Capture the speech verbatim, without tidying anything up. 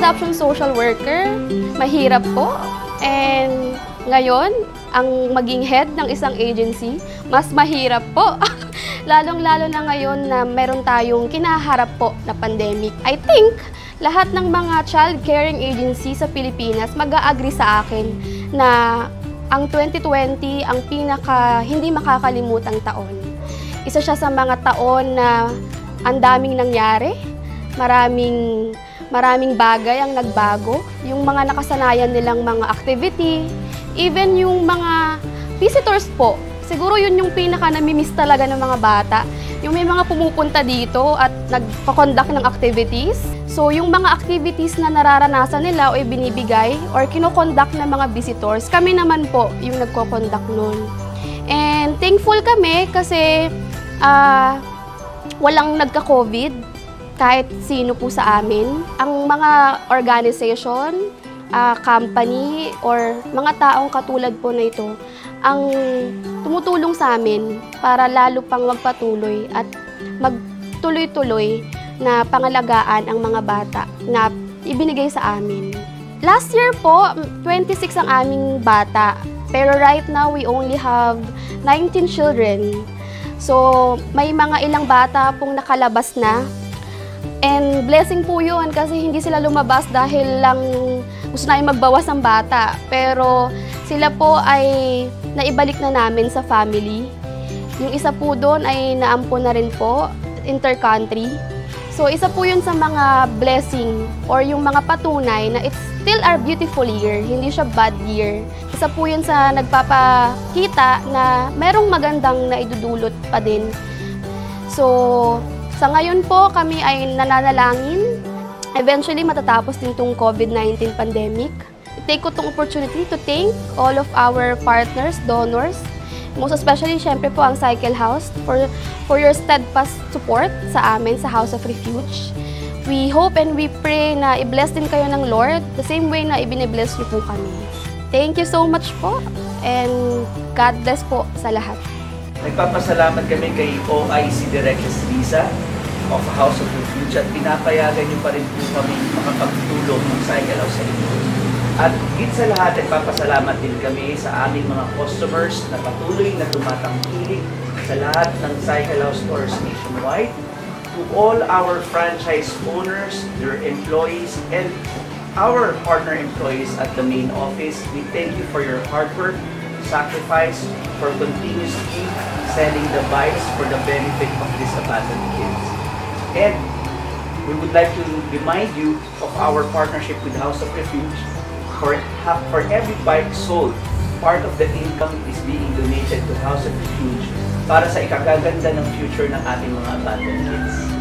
adoption social worker, mahirap po. And ngayon, ang maging head ng isang agency, mas mahirap po. Lalong-lalo na ngayon na meron tayong kinaharap po na pandemic. I think, lahat ng mga child caring agency sa Pilipinas mag-a-agree sa akin na ang twenty twenty ang pinaka hindi makakalimutang taon. Isa siya sa mga taon na ang daming nangyari, maraming maraming bagay ang nagbago, yung mga nakasanayan nilang mga activity, even yung mga visitors po. Siguro yun yung pinaka namimiss talaga ng mga bata. Yung may mga pumupunta dito at nagpa-conduct ng activities. So yung mga activities na nararanasan nila o ibinibigay or kino-conduct ng mga visitors, kami naman po yung nagko-conduct nun. And thankful kami kasi uh, walang nagka-COVID kahit sino po sa amin. Ang mga organization, uh, company, or mga taong katulad po na ito, ang tumutulong sa amin para lalo pang magpatuloy at magtuloy-tuloy na pangalagaan ang mga bata na ibinigay sa amin. Last year po, twenty-six ang aming bata. Pero right now, we only have nineteen children. So, may mga ilang bata pong nakalabas na. And blessing po yun kasi hindi sila lumabas dahil lang gusto namin magbawas ng bata. Pero sila po ay naibalik na namin sa family. Yung isa po doon ay naampon na rin po, intercountry. So isa po yun sa mga blessing or yung mga patunay na it's still our beautiful year, hindi siya bad year. Isa po yun sa nagpapakita na merong magandang naidudulot pa din. So sa ngayon po kami ay nananalangin. Eventually matatapos din tong COVID nineteen pandemic. Take ko itong opportunity to thank all of our partners, donors, most especially, syempre po, ang CycleHouse for, for your steadfast support sa amin, sa House of Refuge. We hope and we pray na i-bless din kayo ng Lord the same way na ibine-bless niyo po kami. Thank you so much po and God bless po sa lahat. Nagpapasalamat kami kay O I C Director Lisa of House of Refuge at pinapayagan niyo pa rin po kami makapagtulong ng CycleHouse sa inyo. At higit sa lahat, nagpapasalamat din kami sa aming mga customers na patuloy na tumatangkilik sa lahat ng CycleHouse stores nationwide. To all our franchise owners, their employees, and our partner employees at the main office, we thank you for your hard work, sacrifice, for continuously selling the bikes for the benefit of these abandoned kids. And we would like to remind you of our partnership with House of Refuge. For, for every bike sold, part of the income is being donated to House of Refuge para sa ikagaganda ng future ng ating mga abandoned kids.